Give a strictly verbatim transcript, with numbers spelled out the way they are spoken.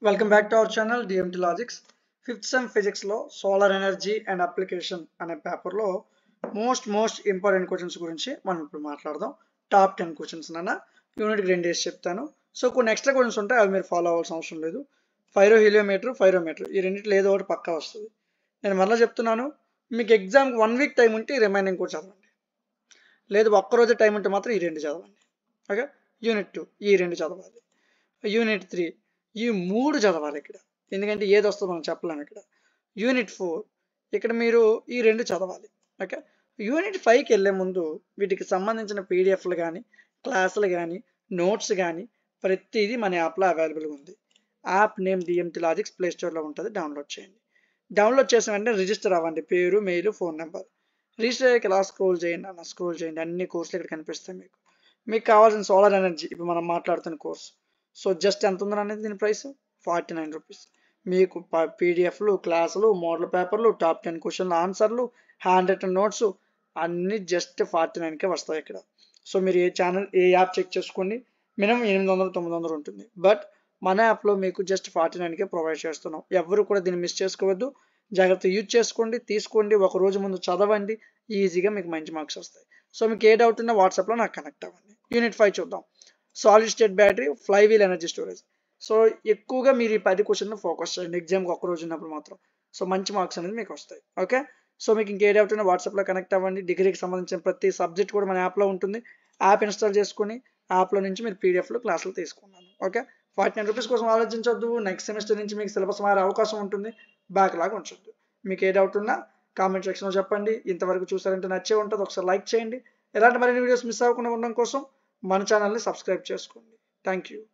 Welcome back to our channel D M T Logics. Fifth sem physics లో solar energy and application అనే paper లో most most important questions గురించి మనం ఇప్పుడు మాట్లాడదాం. టాప్ టెన్ క్వశ్చన్స్ నాన్న యూనిట్కి రెండు డేస్ చెప్తాను. సో కొన్ని ఎక్స్ట్రా క్వశ్చన్స్ ఉంటాయి, అవి మీరు ఫాలో అవ్వాల్సిన అవసరం లేదు. ఫైరో హీలియోమీటర్ ఫైరోమీటర్ ఈ రెండింటిలో ఏదో ఒకటి పక్కా వస్తుంది. నేను మళ్ళీ చెప్తున్నాను, మీకు ఎగ్జామ్కి వన్ వీక్ టైం ఉంటే రిమైనింగ్ కూడా చదవండి, లేదు ఒక్కరోజే టైం ఉంటే మాత్రం ఈ రెండు చదవండి. ఓకే, యూనిట్ టూ ఈ రెండు చదవాలి, యూనిట్ త్రీ ఈ మూడు చదవాలి ఇక్కడ, ఎందుకంటే ఏది వస్తుందో మనం చెప్పలేము ఇక్కడ. యూనిట్ ఫోర్ ఇక్కడ మీరు ఈ రెండు చదవాలి. ఓకే, యూనిట్ ఫైవ్కి వెళ్ళే ముందు వీటికి సంబంధించిన పీడిఎఫ్లు కానీ క్లాసులు కానీ నోట్స్ కానీ ప్రతిదీ మన యాప్లో అవైలబుల్గా ఉంది. App name DMT logics play స్టోర్లో ఉంటుంది, డౌన్లోడ్ చేయండి. డౌన్లోడ్ చేసిన వెంటనే రిజిస్టర్ అవ్వండి, పేరు మెయిల్ ఫోన్ నెంబర్. రిజిస్టర్ అయ్యాక ఇలా స్క్రోల్ చేయండి అన్న, స్క్రోల్ చేయండి, అన్ని కోర్సులు ఇక్కడ కనిపిస్తాయి మీకు. మీకు కావాల్సిన సోలార్ ఎనర్జీ ఇప్పుడు మనం మాట్లాడుతున్న కోర్స్. సో జస్ట్ ఎంత ఉందని అనేది దీని ప్రైస్ ఫార్టీ నైన్ రూపీస్. మీకు పీడిఎఫ్లు క్లాసులు మోడల్ పేపర్లు టాప్ టెన్ క్వశ్చన్లు ఆన్సర్లు హ్యాండ్ రిటన్ నోట్స్ అన్నీ జస్ట్ ఫార్టీ నైన్కే వస్తాయి ఇక్కడ. సో మీరు ఏ ఛానల్ ఏ యాప్ చెక్ చేసుకోండి, మినిమం ఎనిమిది వందలు తొమ్మిది వందలు ఉంటుంది. బట్ మన యాప్లో మీకు జస్ట్ ఫార్టీ నైన్కే ప్రొవైడ్ చేస్తున్నాం. ఎవరు కూడా దీన్ని మిస్ చేసుకోవద్దు, జాగ్రత్త యూజ్ చేసుకోండి, తీసుకోండి, ఒక రోజు ముందు చదవండి, ఈజీగా మీకు మంచి మార్క్స్ వస్తాయి. సో మీకు ఏ డౌట్ ఉన్నా వాట్సాప్లో నాకు కనెక్ట్ అవ్వండి. యూనిట్ ఫైవ్ చూద్దాం. Solid state battery flywheel energy storage. So ఎక్కువగా మీరు ఈ పది క్వశ్చన్ ఫోకస్ చేయండి ఎగ్జామ్కి ఒక్క రోజు ఉన్నప్పుడు మాత్రం. సో మంచి మార్క్స్ అనేది మీకు వస్తాయి. ఓకే, సో మీకు ఇంకే డౌట్ ఉన్నా వాట్సాప్లో కనెక్ట్ అవ్వండి. డిగ్రీకి సంబంధించిన ప్రతి సబ్జెక్ట్ కూడా మన యాప్లో ఉంటుంది. యాప్ ఇన్స్టాల్ చేసుకుని యాప్లో నుంచి మీరు పీడిఎఫ్లు క్లాసులు తీసుకున్నాను. ఓకే, ఫార్టీ నైన్ రూపీస్ కోసం ఆలోచించొద్దు. నెక్స్ట్ సెమిస్టర్ నుంచి మీకు సిలబస్ మారే అవకాశం ఉంటుంది, బ్యాక్ లాగా ఉంచొద్దు. మీకు ఏ డౌట్ ఉన్నా కామెంట్ సెక్షన్లో చెప్పండి. ఇంతవరకు చూసారంటే నచ్చే ఉంటుంది, ఒకసారి లైక్ చేయండి. ఎలాంటి మరిన్ని వీడియోస్ మిస్ అవ్వకుండా ఉండడం కోసం మన ఛానల్ని సబ్స్క్రైబ్ చేసుకోండి. Thank you.